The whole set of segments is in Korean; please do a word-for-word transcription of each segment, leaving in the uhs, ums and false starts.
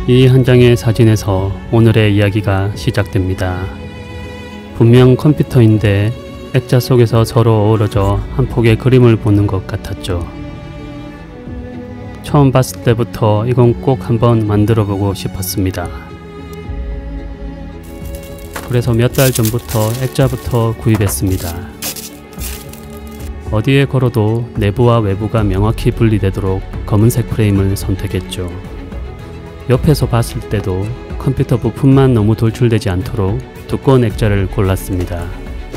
이 한 장의 사진에서 오늘의 이야기가 시작됩니다. 분명 컴퓨터인데 액자 속에서 서로 어우러져 한 폭의 그림을 보는 것 같았죠. 처음 봤을 때부터 이건 꼭 한번 만들어 보고 싶었습니다. 그래서 몇 달 전부터 액자부터 구입했습니다. 어디에 걸어도 내부와 외부가 명확히 분리되도록 검은색 프레임을 선택했죠. 옆에서 봤을 때도 컴퓨터 부품만 너무 돌출되지 않도록 두꺼운 액자를 골랐습니다.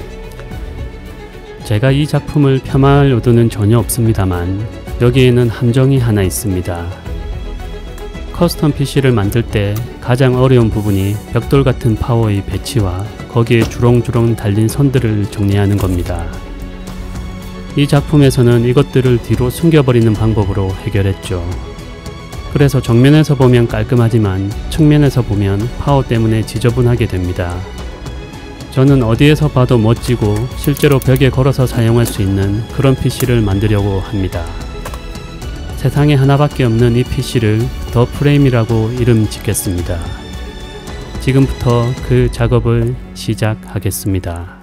제가 이 작품을 폄하할 의도는 전혀 없습니다만 여기에는 함정이 하나 있습니다. 커스텀 피씨를 만들 때 가장 어려운 부분이 벽돌 같은 파워의 배치와 거기에 주렁주렁 달린 선들을 정리하는 겁니다. 이 작품에서는 이것들을 뒤로 숨겨버리는 방법으로 해결했죠. 그래서 정면에서 보면 깔끔하지만 측면에서 보면 파워 때문에 지저분하게 됩니다. 저는 어디에서 봐도 멋지고 실제로 벽에 걸어서 사용할 수 있는 그런 피씨를 만들려고 합니다. 세상에 하나밖에 없는 이 피씨를 더 프레임이라고 이름 짓겠습니다. 지금부터 그 작업을 시작하겠습니다.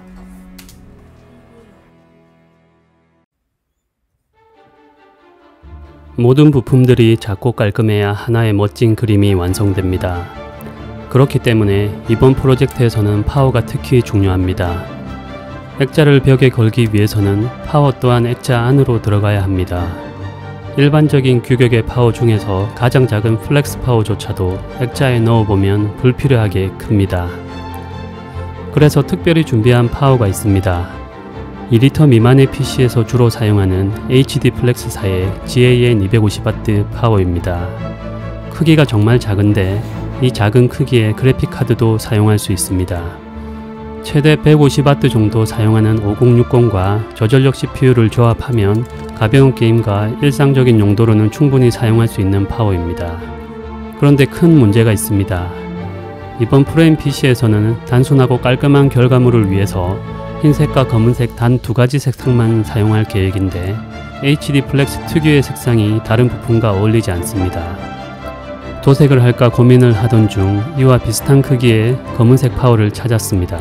모든 부품들이 작고 깔끔해야 하나의 멋진 그림이 완성됩니다. 그렇기 때문에 이번 프로젝트에서는 파워가 특히 중요합니다. 액자를 벽에 걸기 위해서는 파워 또한 액자 안으로 들어가야 합니다. 일반적인 규격의 파워 중에서 가장 작은 플렉스 파워조차도 액자에 넣어보면 불필요하게 큽니다. 그래서 특별히 준비한 파워가 있습니다. 이 리터 미만의 피씨에서 주로 사용하는 에이치디 플렉스사의 지에이엔 이백오십 와트 파워입니다. 크기가 정말 작은데 이 작은 크기의 그래픽카드도 사용할 수 있습니다. 최대 백오십 와트 정도 사용하는 오공육공과 저전력 씨피유를 조합하면 가벼운 게임과 일상적인 용도로는 충분히 사용할 수 있는 파워입니다. 그런데 큰 문제가 있습니다. 이번 프레임 피씨에서는 단순하고 깔끔한 결과물을 위해서 흰색과 검은색 단 두 가지 색상만 사용할 계획인데 에이치디 플렉스 특유의 색상이 다른 부품과 어울리지 않습니다. 도색을 할까 고민을 하던 중 이와 비슷한 크기의 검은색 파워를 찾았습니다.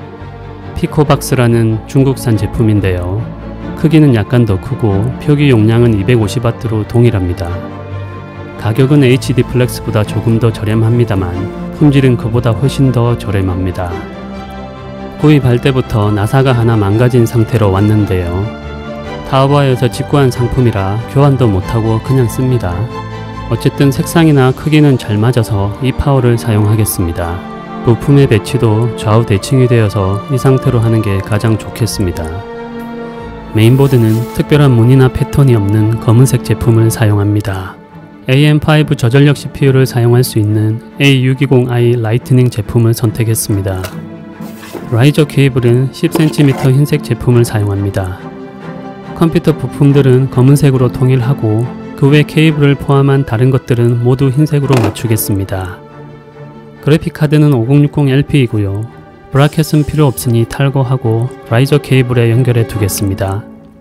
피코박스라는 중국산 제품인데요. 크기는 약간 더 크고 표기 용량은 이백오십 와트로 동일합니다. 가격은 에이치디 플렉스보다 조금 더 저렴합니다만 품질은 그보다 훨씬 더 저렴합니다. 구입할 때부터 나사가 하나 망가진 상태로 왔는데요. 타오바오에서 직구한 상품이라 교환도 못하고 그냥 씁니다. 어쨌든 색상이나 크기는 잘 맞아서 이 파워를 사용하겠습니다. 부품의 배치도 좌우 대칭이 되어서 이 상태로 하는 게 가장 좋겠습니다. 메인보드는 특별한 무늬나 패턴이 없는 검은색 제품을 사용합니다. 에이엠 파이브 저전력 씨피유를 사용할 수 있는 에이 육이공 아이 라이트닝 제품을 선택했습니다. 라이저 케이블은 십 센티미터 흰색 제품을 사용합니다. 컴퓨터 부품들은 검은색으로 통일하고 그 외 케이블을 포함한 다른 것들은 모두 흰색으로 맞추겠습니다. 그래픽카드는 오공육공 엘피이고요. 브라켓은 필요 없으니 탈거하고 라이저 케이블에 연결해 두겠습니다.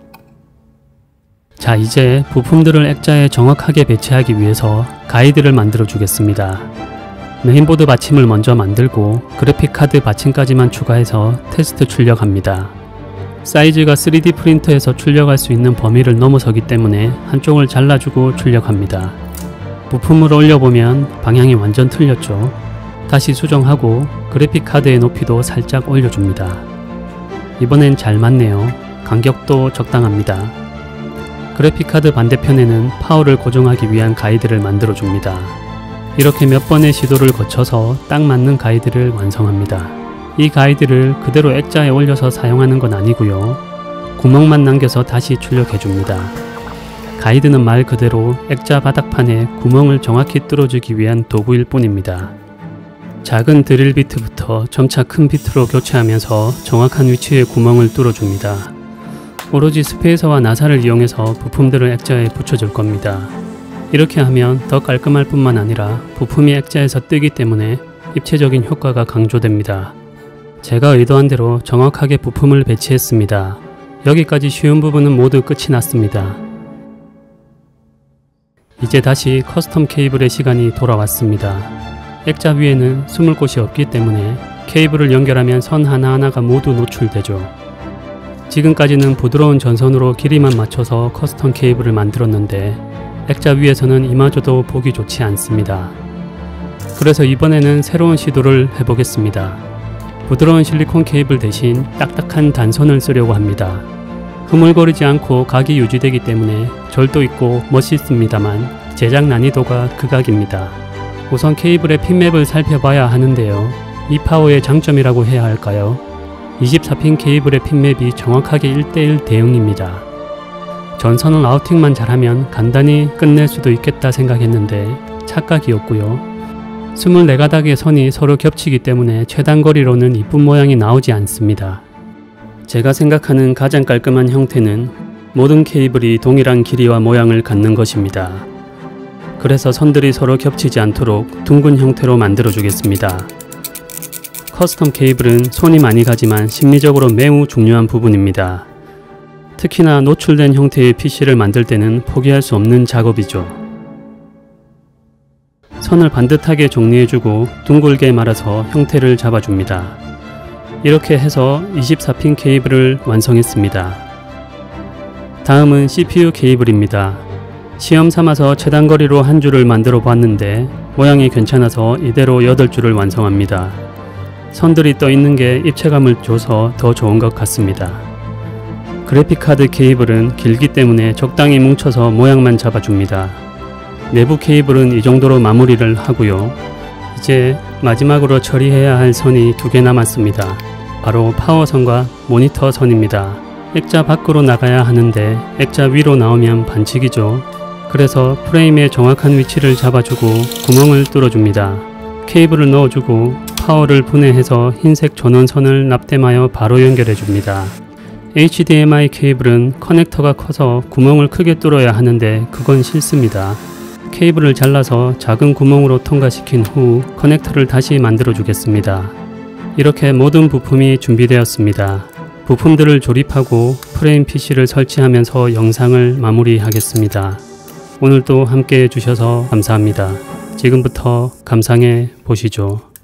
자, 이제 부품들을 액자에 정확하게 배치하기 위해서 가이드를 만들어 주겠습니다. 메인보드 받침을 먼저 만들고 그래픽카드 받침까지만 추가해서 테스트 출력합니다. 사이즈가 쓰리디 프린터에서 출력할 수 있는 범위를 넘어서기 때문에 한쪽을 잘라주고 출력합니다. 부품을 올려보면 방향이 완전 틀렸죠. 다시 수정하고 그래픽카드의 높이도 살짝 올려줍니다. 이번엔 잘 맞네요. 간격도 적당합니다. 그래픽카드 반대편에는 파워를 고정하기 위한 가이드를 만들어줍니다. 이렇게 몇 번의 시도를 거쳐서 딱 맞는 가이드를 완성합니다. 이 가이드를 그대로 액자에 올려서 사용하는 건 아니고요. 구멍만 남겨서 다시 출력해줍니다. 가이드는 말 그대로 액자 바닥판에 구멍을 정확히 뚫어주기 위한 도구일 뿐입니다. 작은 드릴 비트부터 점차 큰 비트로 교체하면서 정확한 위치에 구멍을 뚫어줍니다. 오로지 스페이서와 나사를 이용해서 부품들을 액자에 붙여줄 겁니다. 이렇게 하면 더 깔끔할 뿐만 아니라 부품이 액자에서 뜨기 때문에 입체적인 효과가 강조됩니다. 제가 의도한 대로 정확하게 부품을 배치했습니다. 여기까지 쉬운 부분은 모두 끝이 났습니다. 이제 다시 커스텀 케이블의 시간이 돌아왔습니다. 액자 위에는 숨을 곳이 없기 때문에 케이블을 연결하면 선 하나하나가 모두 노출되죠. 지금까지는 부드러운 전선으로 길이만 맞춰서 커스텀 케이블을 만들었는데 액자 위에서는 이마저도 보기 좋지 않습니다. 그래서 이번에는 새로운 시도를 해보겠습니다. 부드러운 실리콘 케이블 대신 딱딱한 단선을 쓰려고 합니다. 흐물거리지 않고 각이 유지되기 때문에 절도 있고 멋있습니다만 제작 난이도가 극악입니다. 우선 케이블의 핀맵을 살펴봐야 하는데요. 이 파워의 장점이라고 해야 할까요? 이십사 핀 케이블의 핀맵이 정확하게 일 대 일 대응입니다. 전선을 라우팅만 잘하면 간단히 끝낼 수도 있겠다 생각했는데 착각이었고요. 이십사 가닥의 선이 서로 겹치기 때문에 최단거리로는 이쁜 모양이 나오지 않습니다. 제가 생각하는 가장 깔끔한 형태는 모든 케이블이 동일한 길이와 모양을 갖는 것입니다. 그래서 선들이 서로 겹치지 않도록 둥근 형태로 만들어 주겠습니다. 커스텀 케이블은 손이 많이 가지만 심리적으로 매우 중요한 부분입니다. 특히나 노출된 형태의 피씨를 만들 때는 포기할 수 없는 작업이죠. 선을 반듯하게 정리해주고 둥글게 말아서 형태를 잡아줍니다. 이렇게 해서 이십사 핀 케이블을 완성했습니다. 다음은 씨피유 케이블입니다. 시험 삼아서 최단거리로 한 줄을 만들어 봤는데 모양이 괜찮아서 이대로 여덟 줄을 완성합니다. 선들이 떠 있는 게 입체감을 줘서 더 좋은 것 같습니다. 그래픽카드 케이블은 길기 때문에 적당히 뭉쳐서 모양만 잡아줍니다. 내부 케이블은 이 정도로 마무리를 하고요. 이제 마지막으로 처리해야 할 선이 두 개 남았습니다. 바로 파워선과 모니터 선입니다. 액자 밖으로 나가야 하는데 액자 위로 나오면 반칙이죠. 그래서 프레임의 정확한 위치를 잡아주고 구멍을 뚫어줍니다. 케이블을 넣어주고 파워를 분해해서 흰색 전원선을 납땜하여 바로 연결해줍니다. 에이치디엠아이 케이블은 커넥터가 커서 구멍을 크게 뚫어야 하는데 그건 싫습니다. 케이블을 잘라서 작은 구멍으로 통과시킨 후 커넥터를 다시 만들어 주겠습니다. 이렇게 모든 부품이 준비되었습니다. 부품들을 조립하고 프레임 피씨를 설치하면서 영상을 마무리하겠습니다. 오늘도 함께 해주셔서 감사합니다. 지금부터 감상해 보시죠.